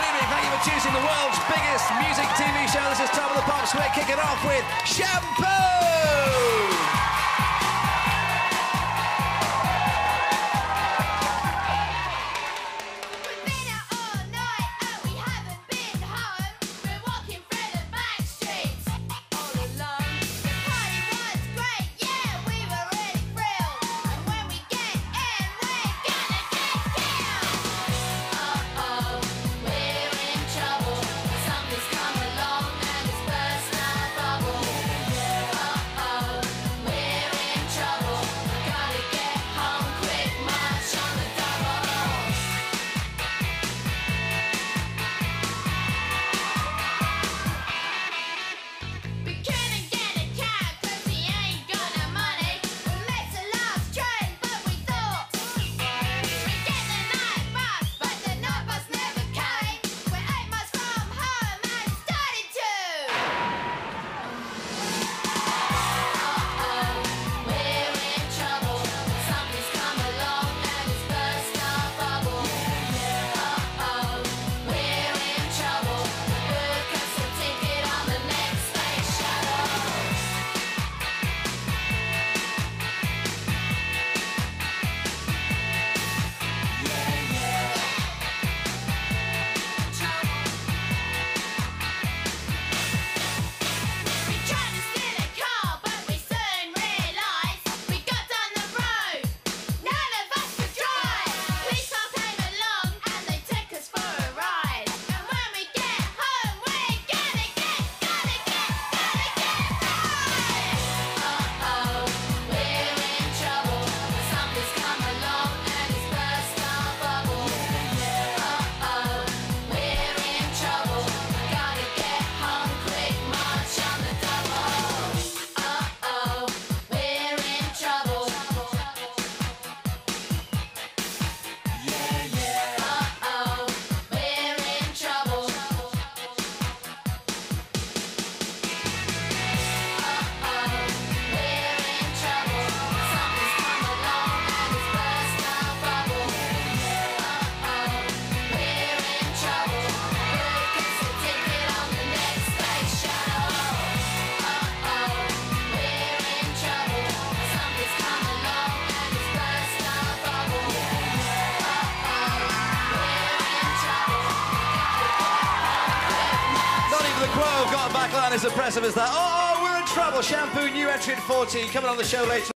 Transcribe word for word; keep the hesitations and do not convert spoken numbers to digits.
evening. Thank you for choosing the world's biggest music T V show. This is Top of the Pops. We're kicking off with Shampoo! The Quo have got a backline as impressive as that. Oh, we're in trouble. Shampoo, new entry at fourteen, coming on the show later.